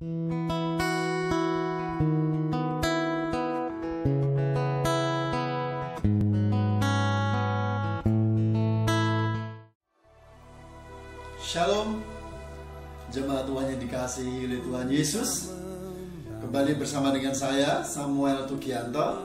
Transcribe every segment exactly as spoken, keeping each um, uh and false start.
Shalom, jemaat Tuhan yang dikasihi oleh Tuhan Yesus. Kembali bersama dengan saya, Samuel Tugianto.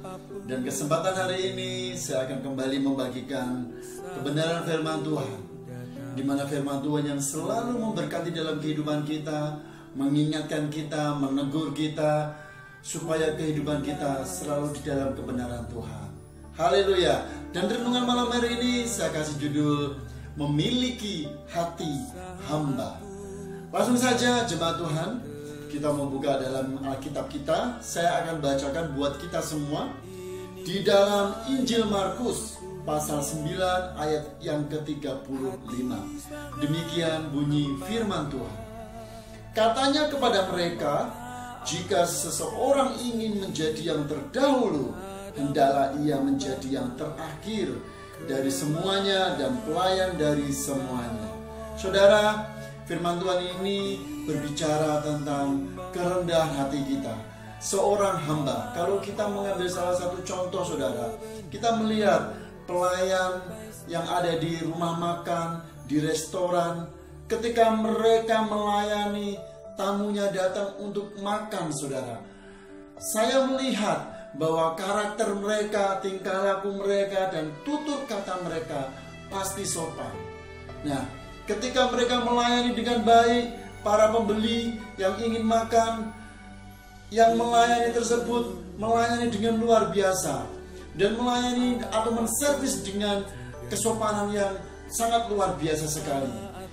Dan kesempatan hari ini saya akan kembali membagikan kebenaran firman Tuhan, di mana firman Tuhan yang selalu memberkati dalam kehidupan kita, mengingatkan kita, menegur kita, supaya kehidupan kita selalu di dalam kebenaran Tuhan. Haleluya. Dan renungan malam hari ini saya kasih judul Memiliki Hati Hamba. Langsung saja jemaat Tuhan, kita membuka dalam Alkitab kita. Saya akan bacakan buat kita semua di dalam Injil Markus pasal sembilan ayat yang ke tiga puluh lima. Demikian bunyi firman Tuhan. Katanya kepada mereka, jika seseorang ingin menjadi yang terdahulu, hendaklah ia menjadi yang terakhir dari semuanya dan pelayan dari semuanya. Saudara, firman Tuhan ini berbicara tentang kerendahan hati kita. Seorang hamba, kalau kita mengambil salah satu contoh saudara, kita melihat pelayan yang ada di rumah makan, di restoran, ketika mereka melayani tamunya datang untuk makan saudara, saya melihat bahwa karakter mereka, tingkah laku mereka, dan tutur kata mereka pasti sopan. Nah, ketika mereka melayani dengan baik para pembeli yang ingin makan, yang melayani tersebut melayani dengan luar biasa, dan melayani atau menservis dengan kesopanan yang sangat luar biasa sekali.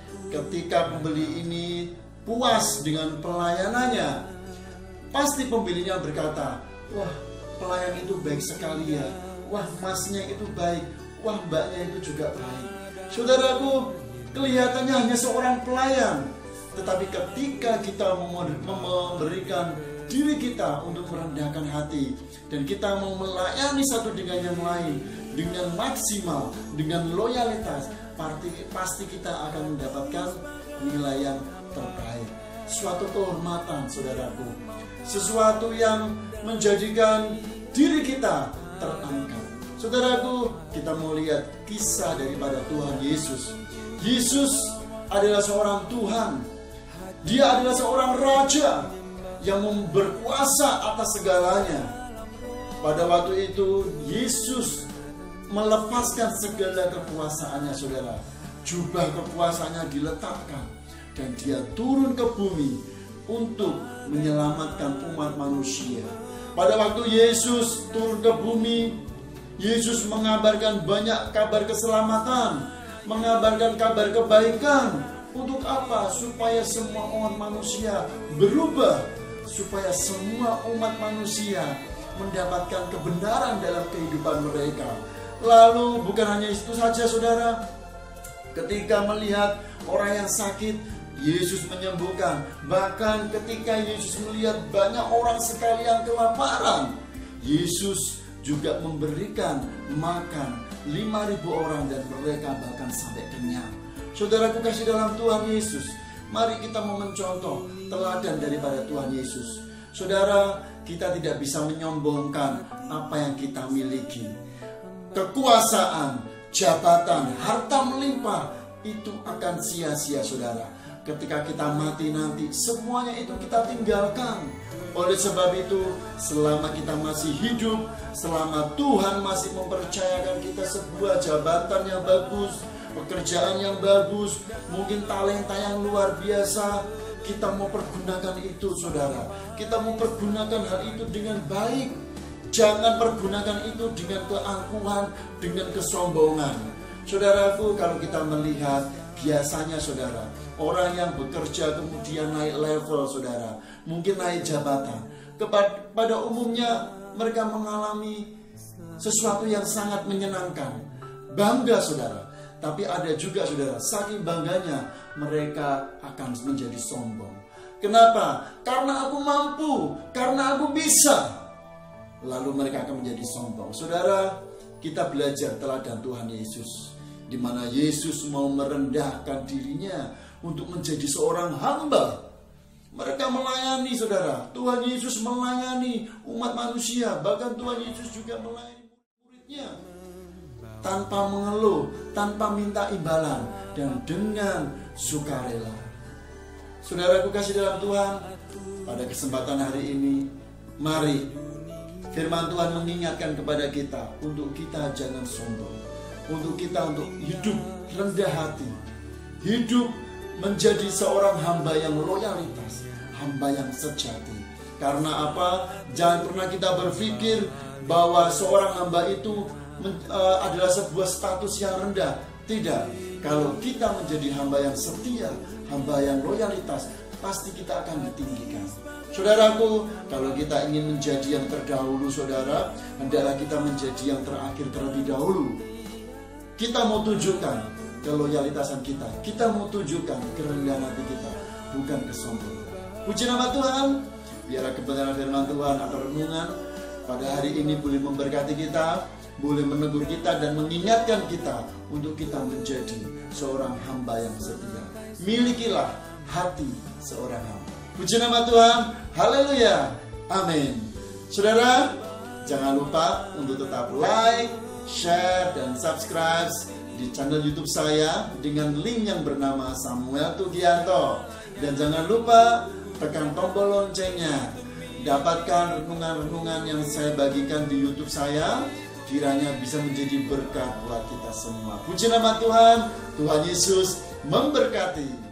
Ketika pembeli ini puas dengan pelayanannya, pasti pembelinya berkata, wah, pelayan itu baik sekali ya. Wah, masnya itu baik. Wah, mbaknya itu juga baik. Saudaraku, kelihatannya hanya seorang pelayan, tetapi ketika kita memberikan diri kita untuk merendahkan hati, dan kita mau melayani satu dengan yang lain dengan maksimal, dengan loyalitas, pasti, pasti kita akan mendapatkan nilai yang terbaik. Suatu kehormatan saudaraku, sesuatu yang menjadikan diri kita terangkat. Saudaraku, kita mau lihat kisah daripada Tuhan Yesus. Yesus adalah seorang Tuhan. Dia adalah seorang Raja yang berkuasa atas segalanya. Pada waktu itu Yesus melepaskan segala kekuasaannya saudara. Jubah kekuasaannya diletakkan, dan dia turun ke bumi untuk menyelamatkan umat manusia. Pada waktu Yesus turun ke bumi, Yesus mengabarkan banyak kabar keselamatan, mengabarkan kabar kebaikan. Untuk apa? Supaya semua umat manusia berubah, supaya semua umat manusia mendapatkan kebenaran dalam kehidupan mereka. Lalu bukan hanya itu saja saudara, ketika melihat orang yang sakit, Yesus menyembuhkan. Bahkan ketika Yesus melihat banyak orang sekali yang kelaparan, Yesus juga memberikan makan lima ribu orang, dan mereka bahkan sampai kenyang. Saudaraku kasih dalam Tuhan Yesus, mari kita mau mencontoh teladan daripada Tuhan Yesus. Saudara, kita tidak bisa menyombongkan apa yang kita miliki. Kekuasaan, jabatan, harta melimpah, itu akan sia-sia saudara. Ketika kita mati nanti, semuanya itu kita tinggalkan. Oleh sebab itu, selama kita masih hidup, selama Tuhan masih mempercayakan kita sebuah jabatan yang bagus, pekerjaan yang bagus, mungkin talenta yang luar biasa, kita mau pergunakan itu saudara. Kita mau pergunakan hal itu dengan baik. Jangan pergunakan itu dengan keangkuhan, dengan kesombongan. Saudaraku, kalau kita melihat biasanya saudara, orang yang bekerja kemudian naik level saudara, mungkin naik jabatan, pada umumnya mereka mengalami sesuatu yang sangat menyenangkan, bangga saudara. Tapi ada juga saudara, saking bangganya mereka akan menjadi sombong. Kenapa? Karena aku mampu, karena aku bisa. Lalu mereka akan menjadi sombong. Saudara, kita belajar teladan Tuhan Yesus, di mana Yesus mau merendahkan dirinya untuk menjadi seorang hamba. Mereka melayani, saudara. Tuhan Yesus melayani umat manusia. Bahkan Tuhan Yesus juga melayani murid-muridnya. Tanpa mengeluh, tanpa minta imbalan, dan dengan sukarela. Saudaraku kasih dalam Tuhan, pada kesempatan hari ini, mari firman Tuhan mengingatkan kepada kita untuk kita jangan sombong, untuk kita untuk hidup rendah hati, hidup menjadi seorang hamba yang loyalitas, hamba yang sejati. Karena apa? Jangan pernah kita berpikir bahwa seorang hamba itu men, uh, adalah sebuah status yang rendah. Tidak. Kalau kita menjadi hamba yang setia, hamba yang loyalitas, pasti kita akan ditinggikan. Saudaraku, kalau kita ingin menjadi yang terdahulu, saudara, hendaklah kita menjadi yang terakhir terlebih dahulu. Kita mau tunjukkan keloyalitasan kita, kita mau tunjukkan kerendahan hati kita, bukan kesombongan. Puji nama Tuhan. Biarlah kebenaran firman Tuhan atau renungan pada hari ini boleh memberkati kita, boleh menegur kita dan mengingatkan kita untuk kita menjadi seorang hamba yang setia. Milikilah hati seorang hamba. Puji nama Tuhan. Haleluya. Amin. Saudara, jangan lupa untuk tetap like, share, dan subscribe di channel YouTube saya dengan link yang bernama Samuel Tugianto. Dan jangan lupa tekan tombol loncengnya. Dapatkan renungan-renungan yang saya bagikan di YouTube saya, kiranya bisa menjadi berkat buat kita semua. Puji nama Tuhan. Tuhan Yesus memberkati.